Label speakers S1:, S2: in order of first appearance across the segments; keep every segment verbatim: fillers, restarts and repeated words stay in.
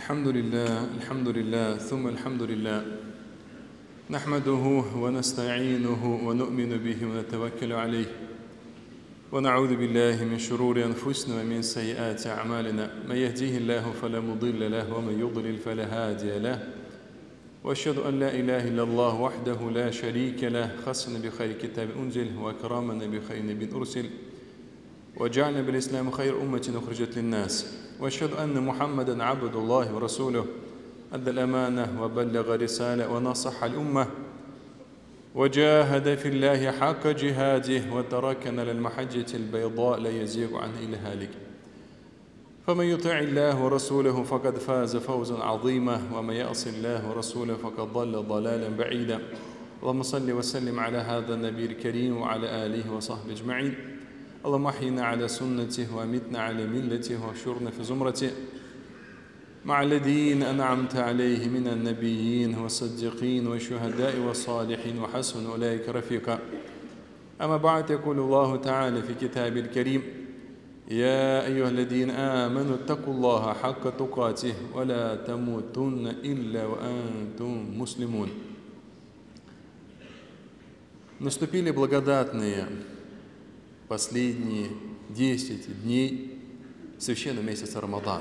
S1: الحمد لله الحمد لله ثم الحمد لله نحمده ونستعينه ونؤمن به ونتوكل عليه ونعوذ بالله من شرور أنفسنا ومن سيئات أعمالنا من يهديه الله فلا مضل له ومن يضلل فلا هادي له وأشهد أن لا إله إلا الله وحده لا شريك له خصنا بخير كتاب أنزل وأكرمنا بخير نبي أرسل وجعلنا بالإسلام خير أمة أخرجت للناس وأشهد أن محمدا عبد الله ورسوله أدى الأمانة وبلغ رسالة ونصح الأمة وجاهد في الله حق جهاده وتركنا للمحجة البيضاء لا يزيغ عنه إلا هالك فمن يطع الله ورسوله فقد فاز فوزا عظيما ومن يعص الله ورسوله فقد ضل ضلالا بعيدا اللهم صل وسلم على هذا النبي الكريم وعلى آله وصحبه أجمعين اللهم احينا على سنته وامتنا على ملته واحشرنا في زمرته مع الذين أنعمت عليه من النبيين والصديقين والشهداء والصالحين وحسن أولئك رفيقا أما بعد يقول الله تعالى في كتابه الكريم يا أيها الذين آمنوا اتقوا الله حق تقاته ولا تموتن إلا وأنتم مسلمون. Наступили благодатные последние десять дней священного месяца Рамадан.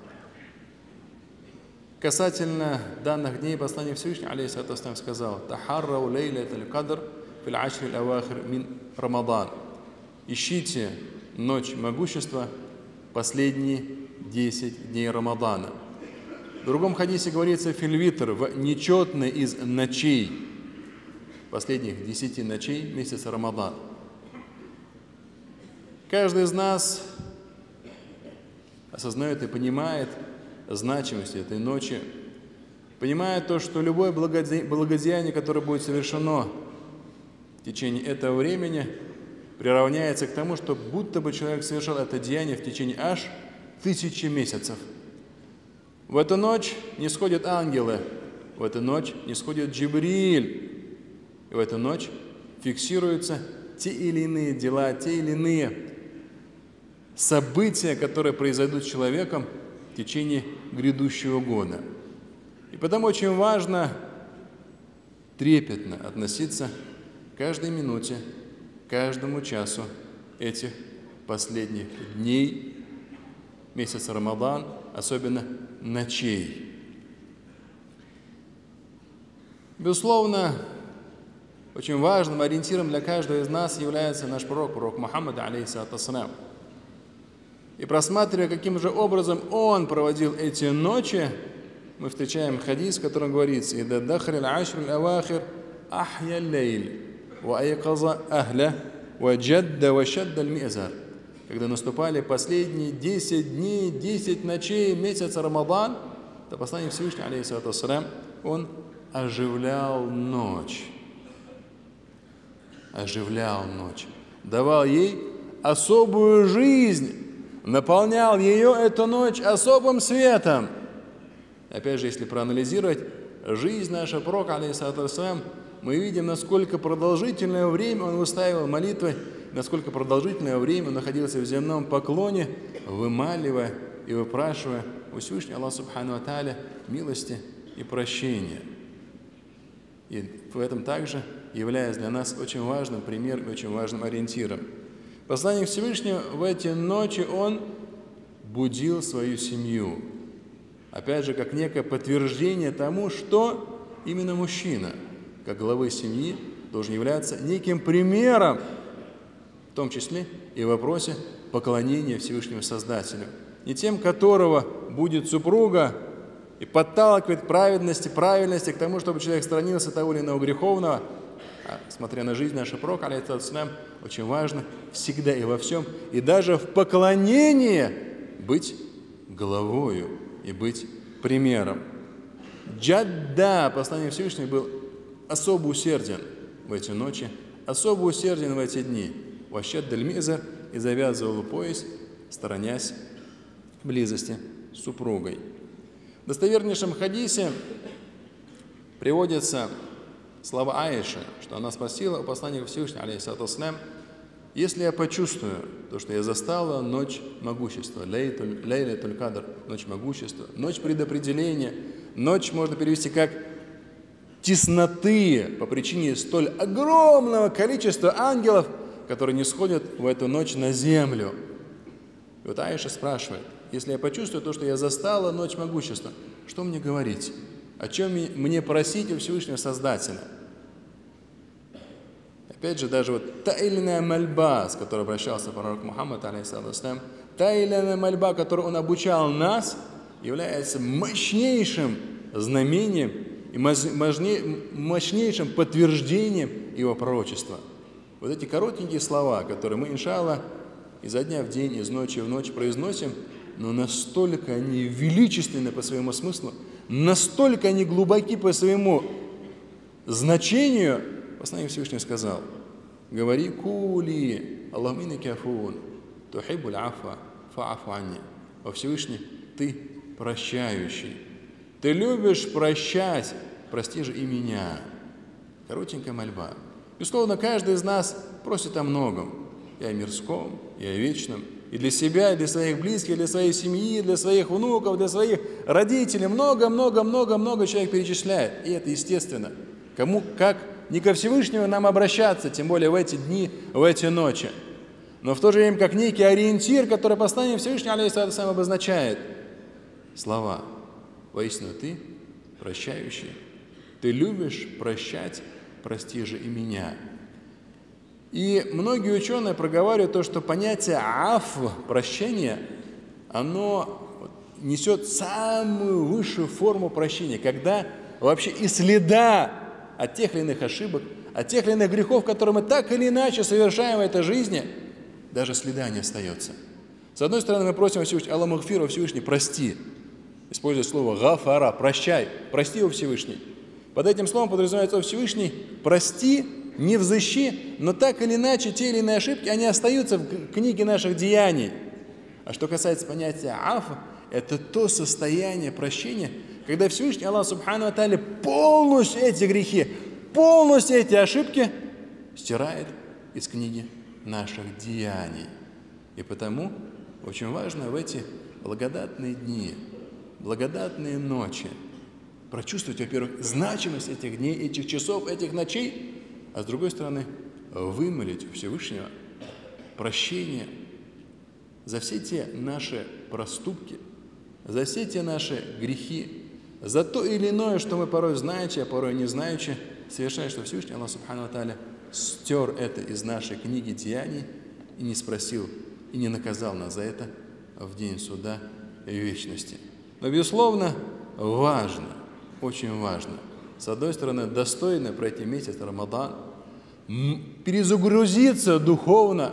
S1: Касательно данных дней послание Всевышнего алейхиссалату вассалям сказал: «Тахаррау лейлаталь кадр фил ашри аль-авахир мин Рамадан». Ищите ночь могущества последние десять дней Рамадана. В другом хадисе говорится «Фильвитр» в нечетной из ночей, последних десяти ночей месяца Рамадан. Каждый из нас осознает и понимает значимость этой ночи, понимает то, что любое благодеяние, которое будет совершено в течение этого времени, приравняется к тому, что будто бы человек совершил это деяние в течение аж тысячи месяцев. В эту ночь не сходят ангелы, в эту ночь не сходит Джибриль, и в эту ночь фиксируются те или иные дела, те или иные события, которые произойдут с человеком в течение грядущего года. И потому очень важно трепетно относиться к каждой минуте, каждому часу этих последних дней месяца Рамадан, особенно ночей. Безусловно, очень важным ориентиром для каждого из нас является наш пророк, пророк Мухаммад, алейхиссалату вассалям. И просматривая, каким же образом он проводил эти ночи, мы встречаем хадис, в котором говорится: «Ида дахрил ашр аль-авахир ахья лейль, ва айказа ахля, ва джадда ва шадда аль-мизар». Когда наступали последние десять дней, десять ночей месяца Рамадан, то посланник Всевышнего, алейхиссалату вассалям, он оживлял ночь. Оживлял ночь, давал ей особую жизнь, наполнял ее, эту ночь, особым светом. Опять же, если проанализировать жизнь нашего пророка, алейхиссалату вассалям, мы видим, насколько продолжительное время он выстаивал молитвы, насколько продолжительное время он находился в земном поклоне, вымаливая и выпрашивая у Всевышнего Аллаха субхану ва тааля милости и прощения. И в этом также являясь для нас очень важным примером, очень важным ориентиром. Посланник Всевышнего в эти ночи он будил свою семью. Опять же, как некое подтверждение тому, что именно мужчина, как главы семьи, должен являться неким примером, в том числе и в вопросе поклонения Всевышнему Создателю. Не тем, которого будет супруга и подталкивает к праведности, правильности, к тому, чтобы человек сторонился того или иного греховного. А, смотря на жизнь нашего пророка, алейхиссалату вассалям, очень важно всегда и во всем, и даже в поклонении быть главою и быть примером. Джадда, посланник Всевышнего, был особо усерден в эти ночи, особо усерден в эти дни. Ващад даль-мизар, и завязывал пояс, сторонясь близости с супругой. В достовернейшем хадисе приводятся слова Аиши, что она спросила у посланника Всевышнего, алейхиссалату вассалям, Если я почувствую то, что я застала ночь могущества, лейлатуль кадр, ночь могущества, ночь предопределения, ночь можно перевести как тесноты по причине столь огромного количества ангелов, которые не сходят в эту ночь на землю. И вот Аиша спрашивает: если я почувствую то, что я застала ночь могущества, что мне говорить? О чем мне просить у Всевышнего Создателя? Опять же, даже вот та или иная мольба, с которой обращался пророк Мухаммад, алейхиссалям, та или иная мольба, которой он обучал нас, является мощнейшим знамением и мощнейшим подтверждением его пророчества. Вот эти коротенькие слова, которые мы, иншаллах, изо дня в день, из ночи в ночь произносим, но настолько они величественны по своему смыслу, настолько они глубоки по своему значению. Посланник Всевышнего сказал: говори кули, Аллаху иннака афун, тухиббуль афва, фа'фу анни. О Всевышний, ты прощающий, ты любишь прощать, прости же и меня. Коротенькая мольба. Безусловно, каждый из нас просит о многом, и о мирском, и о вечном, и для себя, и для своих близких, и для своей семьи, и для своих внуков, для своих родителей. Много-много-много-много человек перечисляет, и это естественно. Кому как не ко Всевышнему нам обращаться, тем более в эти дни, в эти ночи. Но в то же время как некий ориентир, который послание Всевышнего алейхиссалям обозначает слова: воистину ты прощающий, ты любишь прощать, прости же и меня. И многие ученые проговаривают то, что понятие аф, прощения, оно несет самую высшую форму прощения, когда вообще и следа от тех или иных ошибок, от тех или иных грехов, которые мы так или иначе совершаем в этой жизни, даже следа не остается. С одной стороны, мы просим Всевышнего: Аллах магфир, Всевышний, прости. Используя слово гафара, прощай, прости, о Всевышний. Под этим словом подразумевается: о Всевышний, прости, не взыщи, но так или иначе те или иные ошибки, они остаются в книге наших деяний. А что касается понятия афа, это то состояние прощения, когда Всевышний Аллах Субхану ва Тааля полностью эти грехи, полностью эти ошибки стирает из книги наших деяний. И потому очень важно в эти благодатные дни, благодатные ночи прочувствовать, во-первых, значимость этих дней, этих часов, этих ночей, а с другой стороны, вымолить у Всевышнего прощение за все те наши проступки, за все те наши грехи, за то или иное, что мы порой знаючи, а порой не знаючи, совершая, что Всевышний Аллах Субхану ва Тааля стер это из нашей книги деяний и не спросил, и не наказал нас за это в день суда и вечности. Но, безусловно, важно, очень важно, с одной стороны, достойно пройти месяц Рамадан, перезагрузиться духовно,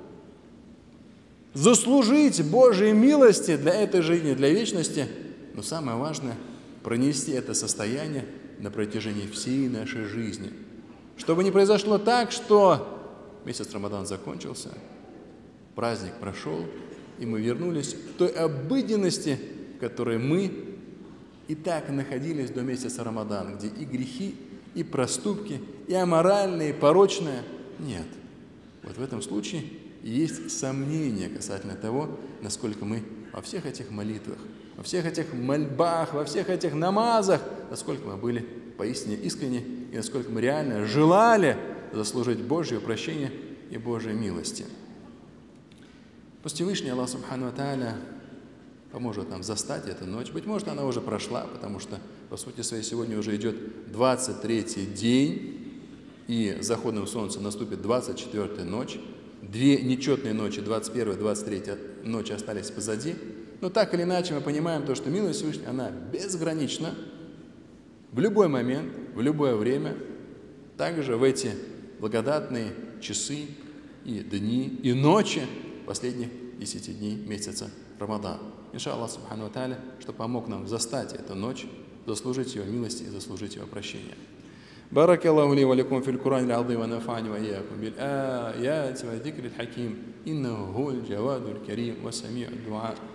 S1: заслужить Божьей милости для этой жизни, для вечности, но самое важное – пронести это состояние на протяжении всей нашей жизни. Чтобы не произошло так, что месяц Рамадан закончился, праздник прошел, и мы вернулись к той обыденности, в которой мы и так находились до месяца Рамадан, где и грехи, и проступки, и аморальные, и порочные нет. Вот в этом случае есть сомнение касательно того, насколько мы во всех этих молитвах, во всех этих мольбах, во всех этих намазах, насколько мы были поистине искренни и насколько мы реально желали заслужить Божье прощение и Божьей милости. Пусть Всевышний Аллах Субхану ва Тааля поможет нам застать эту ночь. Быть может, она уже прошла, потому что, по сути своей, сегодня уже идет двадцать третий день, и заходом солнца наступит двадцать четвёртая ночь. Две нечетные ночи, двадцать первая, двадцать третья ночи остались позади. Но так или иначе мы понимаем то, что милость Всевышнего, она безгранична. В любой момент, в любое время, также в эти благодатные часы и дни, и ночи последних десяти дней месяца Рамадан. Иншаллах Субхану ва Тааля, что помог нам застать эту ночь, заслужить его милости и заслужить его прощения. بارك الله لي ولكم في القرآن العظيم ونفعني وإياكم بالآيات والذكر الحكيم إنه هو الجواد الكريم وسميع الدعاء.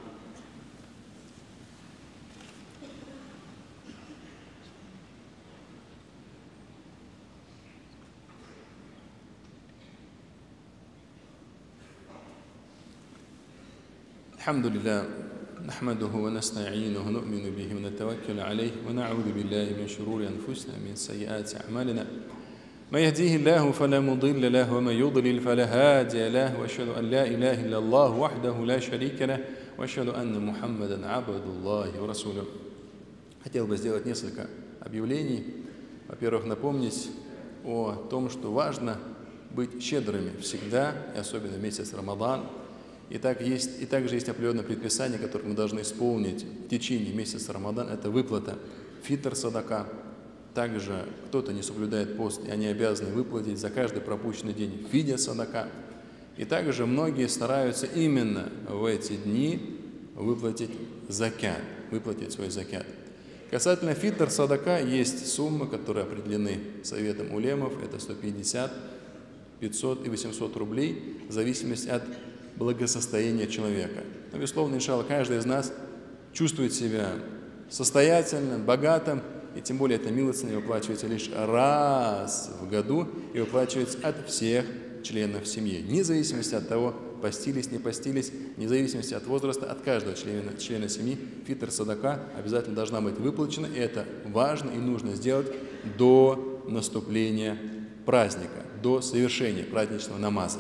S1: الحمد لله نحمده ونستعينه ونؤمن به ونتوكل عليه ونعوذ بالله من شرور أنفسنا من سيئات أعمالنا من يهديه الله فلا مضل له ومن يضلل فلا هادي له وأشهد أن لا إله إلا الله وحده لا شريك له وأشهد أن محمدا عبد الله ورسوله. Хотел бы сделать несколько объявлений. Во-первых, напомнить о том, что важно быть щедрыми всегда, и особенно в месяц Рамадан. И, так есть, и также есть определенное предписание, которое мы должны исполнить в течение месяца Рамадан. Это выплата фитр садака. Также кто-то не соблюдает пост, и они обязаны выплатить за каждый пропущенный день фидя садака. И также многие стараются именно в эти дни выплатить закят, выплатить свой закят. Касательно фитр садака есть суммы, которые определены советом улемов. Это сто пятьдесят, пятьсот и восемьсот рублей в зависимости от благосостояния человека. Но, безусловно, иншалла, каждый из нас чувствует себя состоятельным, богатым, и тем более эта милостыня выплачивается лишь раз в году и выплачивается от всех членов семьи, вне зависимости от того, постились, не постились, вне зависимости от возраста, от каждого члена, члена семьи фитр садака обязательно должна быть выплачена, и это важно и нужно сделать до наступления праздника, до совершения праздничного намаза.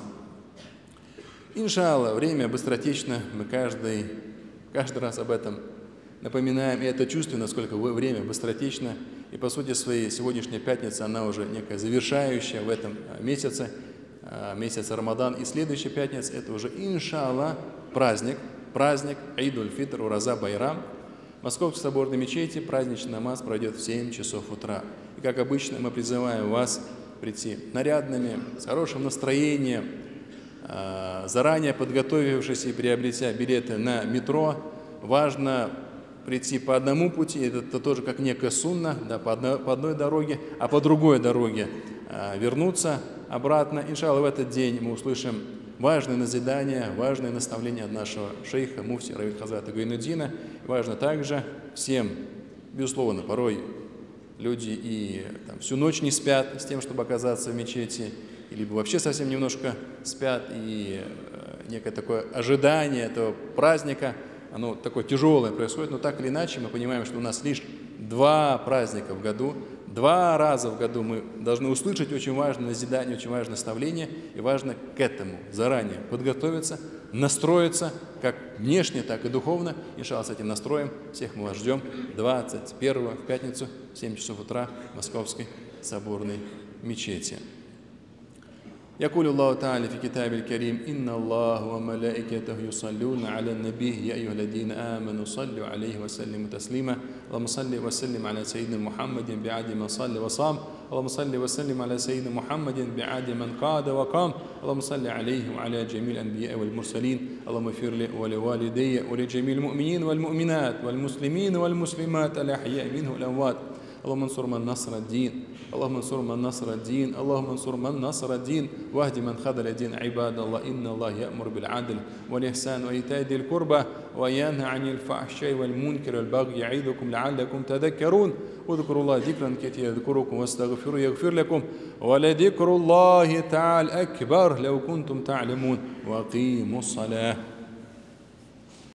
S1: Иншалла, время быстротечно, мы каждый, каждый раз об этом напоминаем, и это чувствуем, насколько время быстротечно. И по сути своей сегодняшняя пятница, она уже некая завершающая в этом месяце, месяц Рамадан. И следующая пятница, это уже, иншалла, праздник, праздник Айд-уль-Фитр, Ураза Байрам. В Московской соборной мечети праздничный намаз пройдет в семь часов утра. И как обычно мы призываем вас прийти нарядными, с хорошим настроением, заранее подготовившись и приобретя билеты на метро. Важно прийти по одному пути, это, это тоже как некая сунна, да, по, одной, по одной дороге, а по другой дороге а, вернуться обратно. Иншалла, в этот день мы услышим важное назидание, важное наставление от нашего шейха, муфти Равиль Хазрата Гайнуддина. Важно также всем, безусловно, порой люди и там, всю ночь не спят с тем, чтобы оказаться в мечети, либо вообще совсем немножко спят, и э, некое такое ожидание этого праздника, оно такое тяжелое происходит, но так или иначе мы понимаем, что у нас лишь два праздника в году, два раза в году мы должны услышать очень важное назидание, очень важное наставление, и важно к этому заранее подготовиться, настроиться, как внешне, так и духовно. Иншалла, с этим настроем всех мы вас ждем двадцать первого в пятницу в семь часов утра в Московской соборной мечети. يقول الله تعالى في كتاب الكريم إن الله وملائكته يصلون على النبي يا أيها الذين آمنوا صلوا عليه وسلموا تسليما اللهم صل وسلم على سيدنا محمد بعد من صلى وصام اللهم صل وسلم على سيدنا محمد بعد من قاد وقام اللهم صل عليه وعلى جميع الأنبياء والمرسلين اللهم اغفر لي ولوالدي ولجميع المؤمنين والمؤمنات والمسلمين والمسلمات الأحياء منه والأموات اللهم انصر من نصر الدين اللهم انصر من نصر الدين اللهم انصر من نصر الدين واهد من خذل الدين عباد الله إن الله يأمر بالعدل والإحسان وإيتاء ذي القربى وينهى عن الفحشاء والمنكر والبغي يعظكم لعلكم تذكرون واذكروا الله ذكرا كثيرا يذكركم واستغفروا يغفر لكم ولذكر الله تعالى أكبر لو كنتم تعلمون وأقيموا الصلاة.